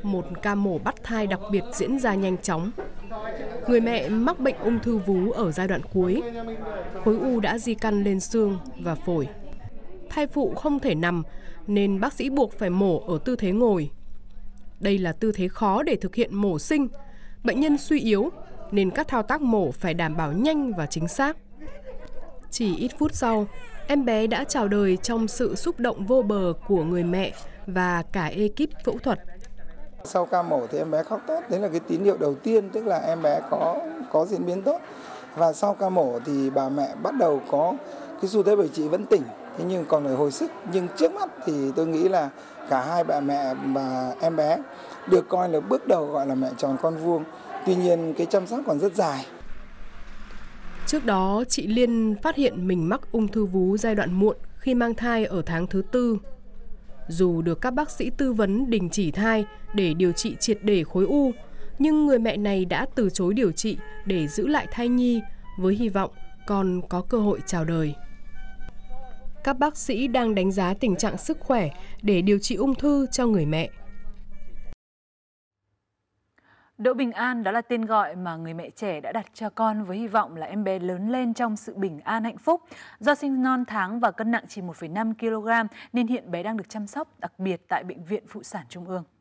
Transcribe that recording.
một ca mổ bắt thai đặc biệt diễn ra nhanh chóng. Người mẹ mắc bệnh ung thư vú ở giai đoạn cuối. Khối u đã di căn lên xương và phổi. Thai phụ không thể nằm nên bác sĩ buộc phải mổ ở tư thế ngồi. Đây là tư thế khó để thực hiện mổ sinh. Bệnh nhân suy yếu nên các thao tác mổ phải đảm bảo nhanh và chính xác. Chỉ ít phút sau, em bé đã chào đời trong sự xúc động vô bờ của người mẹ và cả ekip phẫu thuật. Sau ca mổ thì em bé khóc tốt, đấy là cái tín hiệu đầu tiên, tức là em bé có diễn biến tốt. Và sau ca mổ thì bà mẹ bắt đầu có cái xu thế, bởi chị vẫn tỉnh, thế nhưng còn phải hồi sức. Nhưng trước mắt thì tôi nghĩ là cả hai bà mẹ và em bé được coi là bước đầu gọi là mẹ tròn con vuông. Tuy nhiên cái chăm sóc còn rất dài. Trước đó, chị Liên phát hiện mình mắc ung thư vú giai đoạn muộn khi mang thai ở tháng thứ 4. Dù được các bác sĩ tư vấn đình chỉ thai để điều trị triệt để khối u, nhưng người mẹ này đã từ chối điều trị để giữ lại thai nhi với hy vọng con có cơ hội chào đời. Các bác sĩ đang đánh giá tình trạng sức khỏe để điều trị ung thư cho người mẹ. Đỗ Bình An đó là tên gọi mà người mẹ trẻ đã đặt cho con với hy vọng là em bé lớn lên trong sự bình an hạnh phúc. Do sinh non tháng và cân nặng chỉ 1,5 kg nên hiện bé đang được chăm sóc đặc biệt tại Bệnh viện Phụ sản Trung ương.